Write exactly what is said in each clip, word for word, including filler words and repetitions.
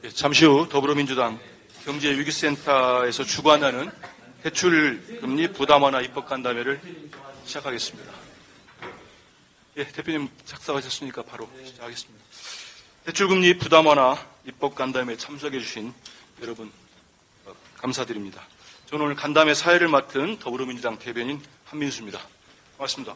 잠시 후 더불어민주당 경제위기센터에서 주관하는 대출금리 부담 완화 입법 간담회를 시작하겠습니다. 예, 대표님 작성하셨으니까 바로 시작하겠습니다. 대출금리 부담 완화 입법 간담회에 참석해 주신 여러분 감사드립니다. 저는 오늘 간담회 사회를 맡은 더불어민주당 대변인 한민수입니다. 반갑습니다.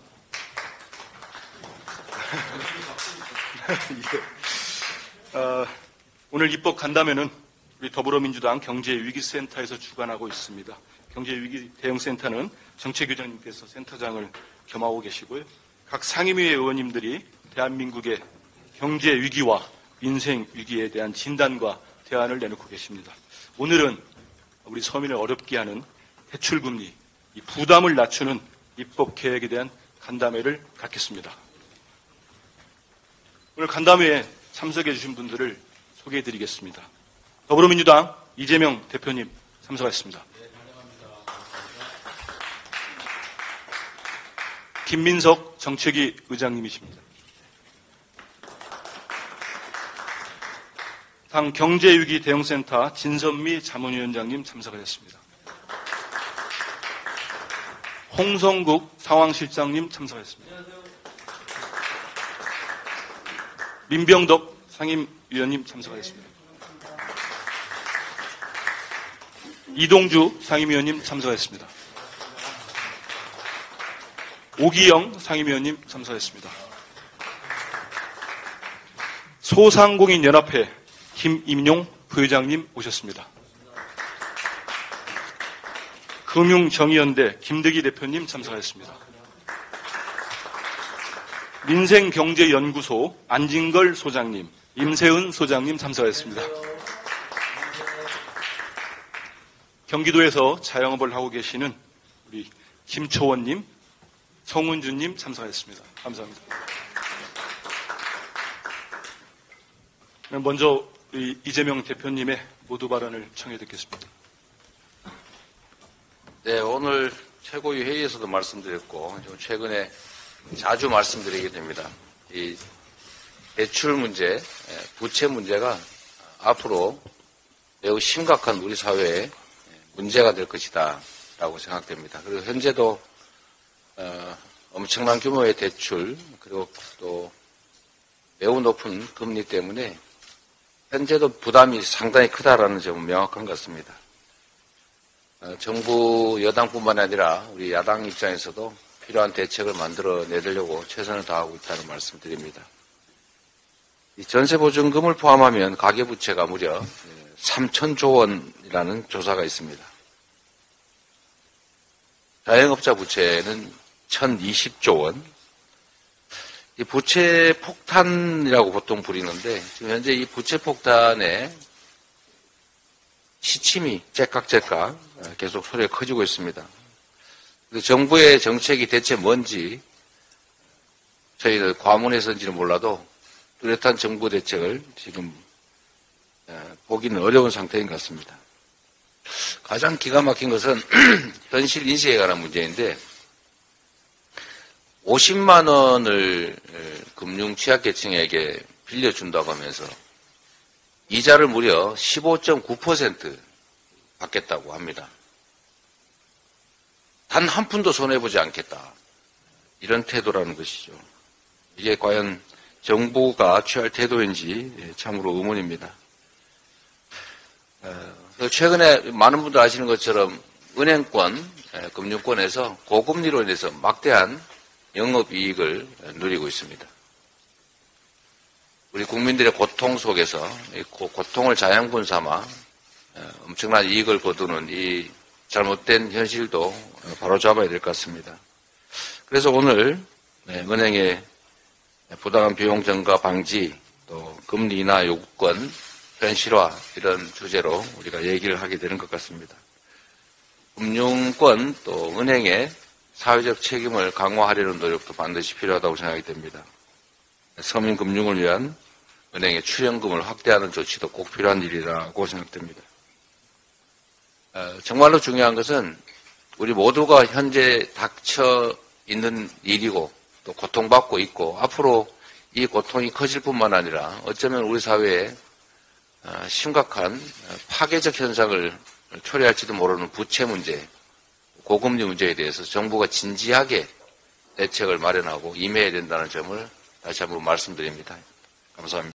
예. 어, 오늘 입법 간담회는 우리 더불어민주당 경제위기센터에서 주관하고 있습니다. 경제위기 대응센터는 정책위원님께서 센터장을 겸하고 계시고요. 각 상임위의 의원님들이 대한민국의 경제위기와 민생위기에 대한 진단과 대안을 내놓고 계십니다. 오늘은 우리 서민을 어렵게 하는 대출금리, 이 부담을 낮추는 입법 계획에 대한 간담회를 갖겠습니다. 오늘 간담회에 참석해 주신 분들을 소개해 드리겠습니다. 더불어민주당 이재명 대표님 참석하셨습니다. 김민석 정책위 의장님이십니다. 당 경제위기 대응센터 진선미 자문위원장님 참석하셨습니다. 홍성국 상황실장님 참석하셨습니다. 민병덕 상임위원님 참석하셨습니다. 이동주 상임위원님 참석하셨습니다. 오기영 상임위원님 참석하셨습니다. 소상공인연합회 김임용 부회장님 오셨습니다. 금융정의연대 김득희 대표님 참석하셨습니다. 민생경제연구소 안진걸 소장님, 임세은 소장님 참석하셨습니다. 경기도에서 자영업을 하고 계시는 우리 김초원님, 성은주님 참석하셨습니다. 감사합니다. 먼저 이재명 대표님의 모두 발언을 청해 듣겠습니다. 네, 오늘 최고위 회의에서도 말씀드렸고 최근에 자주 말씀드리게 됩니다. 이 대출 문제, 부채 문제가 앞으로 매우 심각한 우리 사회의 문제가 될 것이다 라고 생각됩니다. 그리고 현재도 어, 엄청난 규모의 대출 그리고 또 매우 높은 금리 때문에 현재도 부담이 상당히 크다라는 점은 명확한 것 같습니다. 어, 정부 여당뿐만 아니라 우리 야당 입장에서도 필요한 대책을 만들어 내려고 최선을 다하고 있다는 말씀드립니다. 이 전세보증금을 포함하면 가계부채가 무려 삼천조 원이라는 조사가 있습니다. 자영업자 부채는 천이십조 원. 이 부채 폭탄이라고 보통 부리는데 지금 현재 이 부채 폭탄의 시침이 째깍째깍 계속 소리가 커지고 있습니다. 정부의 정책이 대체 뭔지 저희들 과문해서인지는 몰라도 뚜렷한 정부 대책을 지금 보기는 어려운 상태인 것 같습니다. 가장 기가 막힌 것은 현실 인식에 관한 문제인데 오십만 원을 금융 취약계층에게 빌려준다고 하면서 이자를 무려 십오 점 구 퍼센트 받겠다고 합니다. 단 한 푼도 손해보지 않겠다. 이런 태도라는 것이죠. 이게 과연 정부가 취할 태도인지 참으로 의문입니다. 최근에 많은 분들 아시는 것처럼 은행권, 금융권에서 고금리로 인해서 막대한 영업이익을 누리고 있습니다. 우리 국민들의 고통 속에서 고통을 자양분 삼아 엄청난 이익을 거두는 이 잘못된 현실도 바로잡아야 될 것 같습니다. 그래서 오늘 은행의 부당한 비용 증가 방지, 또 금리 인하 요구권 현실화 이런 주제로 우리가 얘기를 하게 되는 것 같습니다. 금융권 또 은행의 사회적 책임을 강화하려는 노력도 반드시 필요하다고 생각이 됩니다. 서민 금융을 위한 은행의 출연금을 확대하는 조치도 꼭 필요한 일이라고 생각됩니다. 정말로 중요한 것은 우리 모두가 현재 닥쳐 있는 일이고 또 고통받고 있고 앞으로 이 고통이 커질 뿐만 아니라 어쩌면 우리 사회에 어, 심각한 파괴적 현상을 초래할지도 모르는 부채 문제, 고금리 문제에 대해서 정부가 진지하게 대책을 마련하고 임해야 된다는 점을 다시 한번 말씀드립니다. 감사합니다.